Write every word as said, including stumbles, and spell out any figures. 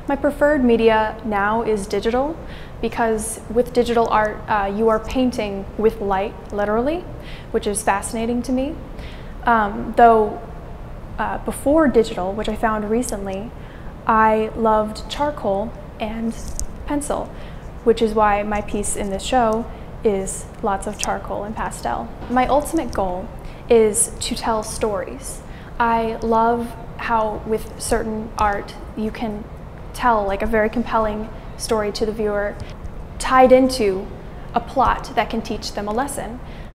My preferred media now is digital, because with digital art uh, you are painting with light, literally, which is fascinating to me. Um, though uh, before digital, which I found recently, I loved charcoal and pencil, which is why my piece in this show is lots of charcoal and pastel. My ultimate goal is to tell stories. I love how with certain art you can tell like a very compelling story to the viewer, tied into a plot that can teach them a lesson.